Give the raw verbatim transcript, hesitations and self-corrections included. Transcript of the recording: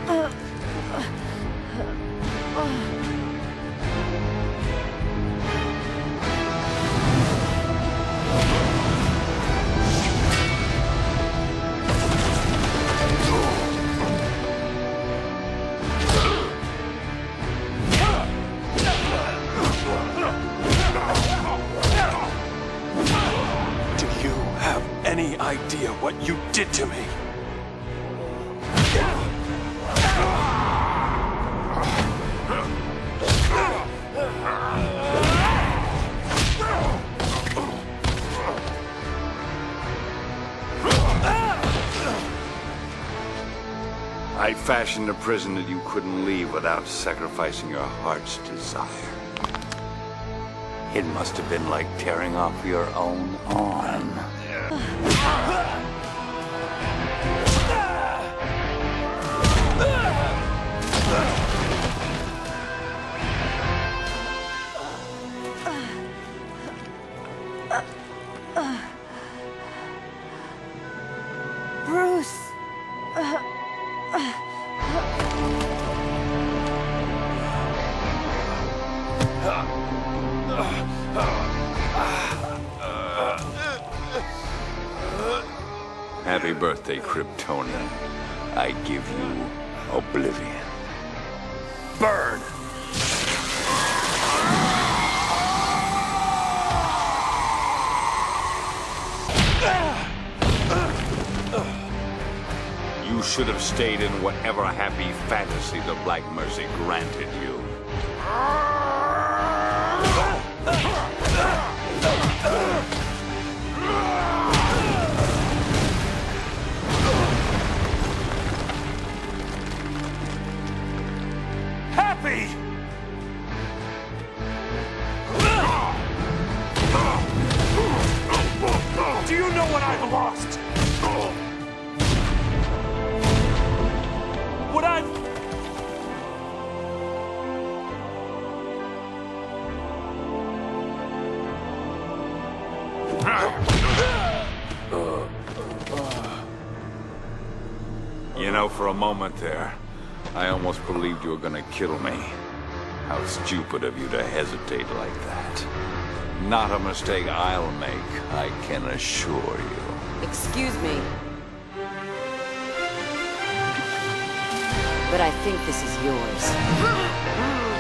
Any idea what you did to me? I fashioned a prison that you couldn't leave without sacrificing your heart's desire. It must have been like tearing off your own arm. Bruce! Happy birthday, Kryptonian. I give you oblivion. Burn! You should have stayed in whatever happy fantasy the Black Mercy granted you. Happy! Do you know what I've lost? What I've... You know, for a moment there, I almost believed you were gonna kill me. How stupid of you to hesitate like that. Not a mistake I'll make, I can assure you. Excuse me. But I think this is yours.